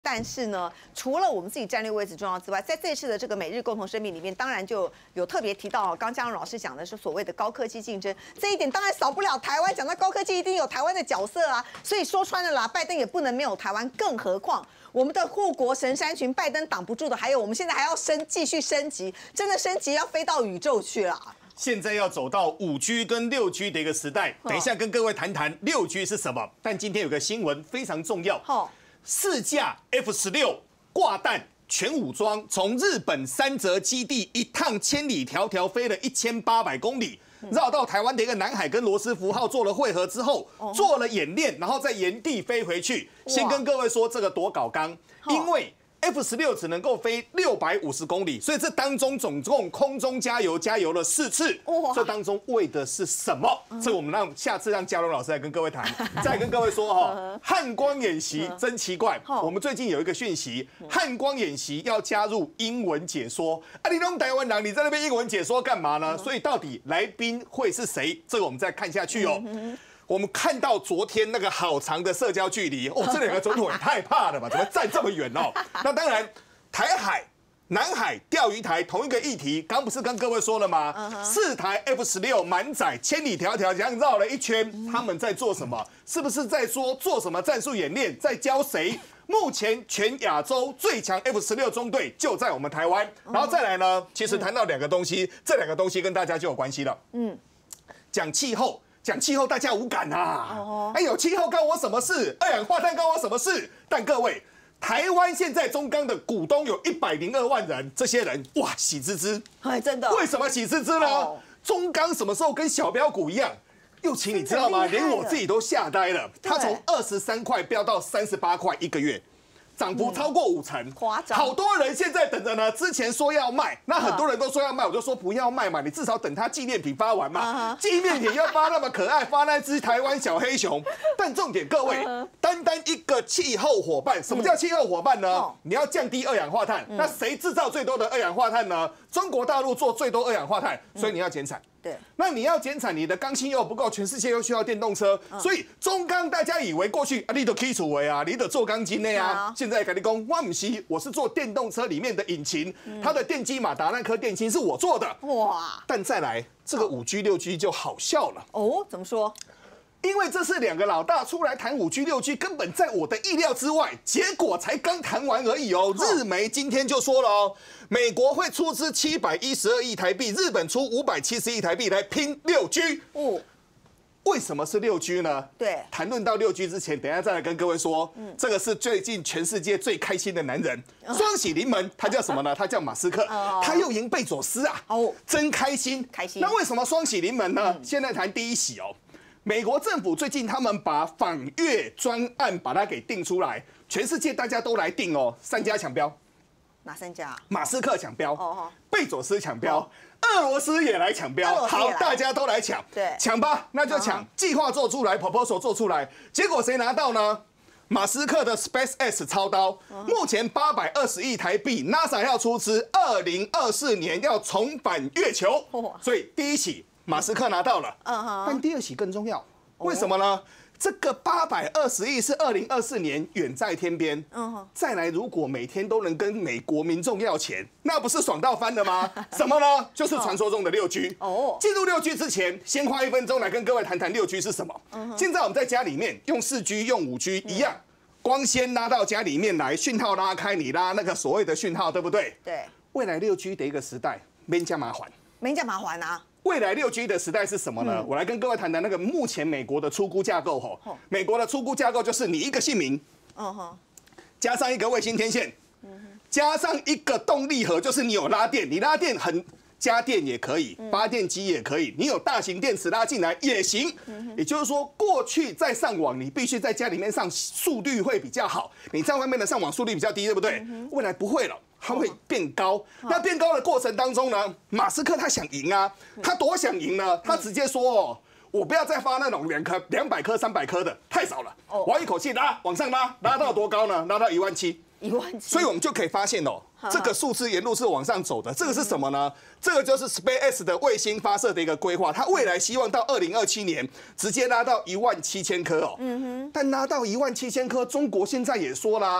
但是呢，除了我们自己战略位置重要之外，在这次的这个美日共同声明里面，当然就有特别提到，刚嘉荣老师讲的是所谓的高科技竞争，这一点当然少不了台湾。讲到高科技，一定有台湾的角色啊。所以说穿了啦，拜登也不能没有台湾，更何况我们的护国神山群，拜登挡不住的。还有我们现在还要继续升级，真的升级要飞到宇宙去了。 现在要走到5G 跟6G 的一个时代，等一下跟各位谈谈6G 是什么。但今天有个新闻非常重要。4架 F-16挂弹全武装，从日本三泽基地一趟千里迢迢飞了1800公里，绕到台湾的一个南海，跟罗斯福号做了会合之后，做了演练，然后再原地飞回去。先跟各位说这个多搞纲，因为F-16只能够飞650公里，所以这当中总共空中加油了4次。这当中为的是什么？这我们下次让嘉荣老师来跟各位谈。再跟各位说哈，汉光演习真奇怪。我们最近有一个讯息，汉光演习要加入英文解说。你弄台湾人，你在那边英文解说干嘛呢？所以到底来宾会是谁？这个我们再看下去哦。我们看到昨天那个好长的社交距离，这两个总统也太怕了吧？怎么站这么远哦？那当然，台海、南海钓鱼台同一个议题，刚不是跟各位说了吗？4台 F-16满载，千里迢迢这样绕了一圈，他们在做什么？是不是在说做什么战术演练？在教谁？目前全亚洲最强 F-16中队就在我们台湾。然后再来呢，其实谈到2个东西，这2个东西跟大家就有关系了。讲气候。讲气候大家无感啊！有气候干我什么事？二氧化碳干我什么事？但各位，台湾现在中钢的股东有102万人，这些人哇喜滋滋， 真的。 为什么喜滋滋呢？中钢什么时候跟小标股一样？又晴你知道吗？连我自己都吓呆了，它从23块飙到38块1个月。涨幅超过50%， 夸张。 好多人现在等着呢。之前说要卖，那很多人都说要卖，我就说不要卖嘛，你至少等它纪念品发完嘛。纪念品要发那么可爱，发那只台湾小黑熊。但重点，各位，单一个气候伙伴，什么叫气候伙伴呢？你要降低二氧化碳，那谁制造最多的二氧化碳呢？中国大陆做最多二氧化碳，所以你要减产。 对， 那你要减产，你的钢芯又不够，全世界又需要电动车，所以中钢大家以为过去你都基础为啊，你得做钢筋的呀。现在跟你讲，我不是，我是做电动车里面的引擎，它的电机马达那颗电芯是我做的。哇！但再来这个5G、6G 就好笑了。 怎么说？ 因为这是2个老大出来谈5G、6G，根本在我的意料之外。结果才刚谈完而已哦。日媒今天就说了哦，美国会出资712亿台币，日本出570亿台币来拼6G。为什么是6G 呢？ 对， 谈论到6G 之前，等一下再来跟各位说，这个是最近全世界最开心的男人，双喜临门。他叫什么呢？他叫马斯克，他又赢贝佐斯啊！真开心，开心。那为什么双喜临门呢？现在谈第一喜哦。美国政府最近他们把访月专案把它给定出来，全世界大家都来定哦，3家抢标。 哪3家？ 马斯克抢标，贝佐斯抢标，俄罗斯也来抢标。好，大家都来抢， 对， 抢吧，那就抢。计划做出来 ，proposal 做出来，结果谁拿到呢？马斯克的 SpaceX 操刀，目前820亿台币 ，NASA 要出资，2024年要重返月球，所以第一起。马斯克拿到了，但第2起更重要，为什么呢？这个820亿是2024年远在天边，再来如果每天都能跟美国民众要钱，那不是爽到翻了吗？什么呢？就是传说中的6G。进入6G 之前，先花1分钟来跟各位谈谈6G 是什么。现在我们在家里面用4G、用5G一样，光纤拉到家里面来，讯号拉开，你拉那个所谓的讯号，对不对？ 对。 未来6G 的一个时代，没加麻烦， 没加麻烦啊。 未来6G 的时代是什么呢？我来跟各位谈谈那个目前美国的初估架构吼。美国的初估架构就是你一个姓名，加上一个卫星天线，加上一个动力盒，就是你有拉电，你拉电家电也可以，发电机也可以，你有大型电池拉进来也行。也就是说，过去在上网，你必须在家里面上，速率会比较好，你在外面的上网速率比较低，对不对？未来不会了。它会变高，那变高的过程当中呢，马斯克他想赢啊，他多想赢呢？他直接说哦，我不要再发那种200颗、300颗的，太少了，我要一口气拉往上拉到多高呢？拉到17000。所以我们就可以发现哦，这个数字沿路是往上走的。这个是什么呢？这个就是 SpaceX 的卫星发射的一个规划，它未来希望到2027年直接拉到17000颗哦。但拉到17000颗，中国现在也说啦。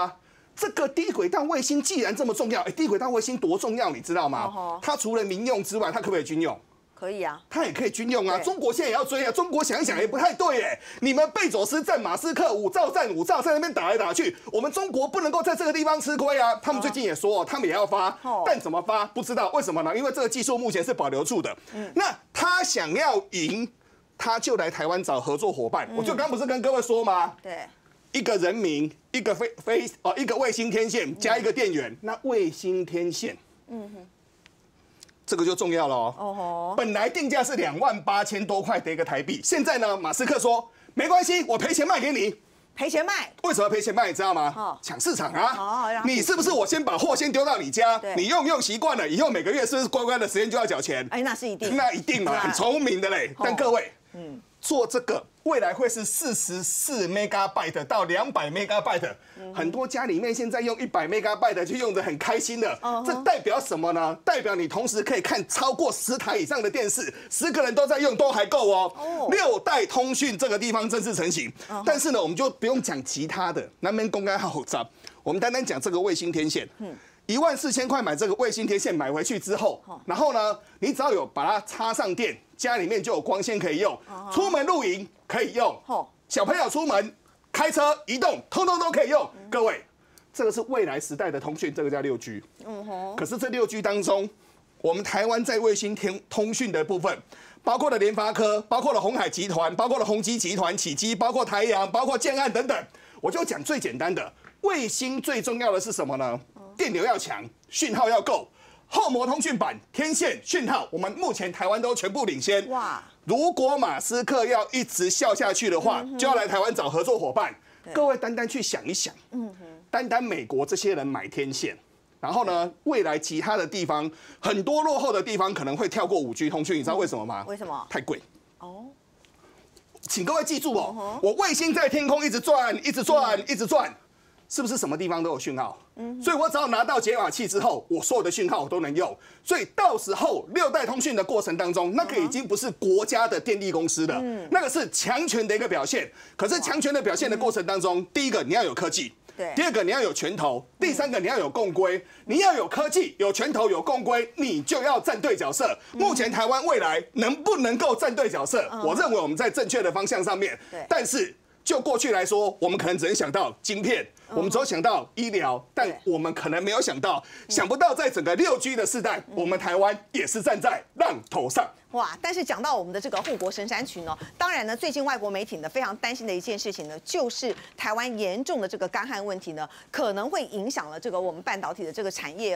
这个低轨道卫星既然这么重要，低轨道卫星多重要，你知道吗？它除了民用之外，它可不可以军用？ 可以啊， 它也可以军用啊。中国现在也要追啊。中国想一想也不太对哎，你们贝佐斯占马斯克5兆占5兆，在那边打来打去，我们中国不能够在这个地方吃亏啊。他们最近也说，他们也要发，但怎么发不知道，为什么呢？因为这个技术目前是保留住的。那他想要赢，他就来台湾找合作伙伴。我就刚不是跟各位说吗？ 对。 一个人民，一个一个卫星天线加一个电源，那卫星天线，这个就重要了哦。本来定价是28000多块的一个台币，现在呢，马斯克说没关系，我赔钱卖给你。 赔钱卖？ 为什么赔钱卖？你知道吗？抢市场啊！你是不是我先把货先丢到你家？你用习惯了，以后每个月是不是乖乖的时间就要缴钱？ 哎，那是一定， 那一定嘛，很聪明的嘞。但各位，做这个未来会是44 MB 到200 MB，很多家里面现在用100 MB 就用得很开心的，这代表什么呢？代表你同时可以看超过10台以上的电视，10个人都在用都还够哦。6代通讯这个地方正式成型，但是呢，我们就不用讲其他的，那边公开好杂，我们单单讲这个卫星天线。14000块买这个卫星天线，买回去之后，然后呢，你只要有把它插上电，家里面就有光纤可以用，出门露营可以用，小朋友出门开车移动，通通都可以用。各位，这个是未来时代的通讯，这个叫6G。可是这6G 当中，我们台湾在卫星通讯的部分，包括了联发科，包括了鸿海集团，包括了宏基集团、启基，包括台阳，包括建案等等，我就讲最简单的。卫星最重要的是什么呢？电流要强，讯号要够。后膜通讯板、天线讯号，我们目前台湾都全部领先。哇！如果马斯克要一直笑下去的话，就要来台湾找合作伙伴。各位单单去想一想，单单美国这些人买天线，然后呢，未来其他的地方很多落后的地方可能会跳过5G 通讯，你知道为什么吗？ 为什么？ 太贵。哦。请各位记住哦，我卫星在天空一直转，一直转，一直转。是不是什么地方都有讯号？所以我只要拿到解码器之后，我所有的讯号我都能用。所以到时候6代通讯的过程当中，那个已经不是国家的电力公司的，那个是强权的一个表现。可是强权的表现的过程当中，第一个你要有科技，第二个你要有拳头，第三个你要有共规。你要有科技、有拳头、有共规，你就要站对角色。目前台湾未来能不能够站对角色？我认为我们在正确的方向上面，但是。就过去来说，我们可能只能想到晶片，我们只有想到医疗，但我们可能没有想不到在整个6G 的世代，我们台湾也是站在浪头上。 哇！但是讲到我们的这个护国神山群哦，当然呢，最近外国媒体呢非常担心的一件事情呢，就是台湾严重的这个干旱问题呢，可能会影响了这个我们半导体的这个产业。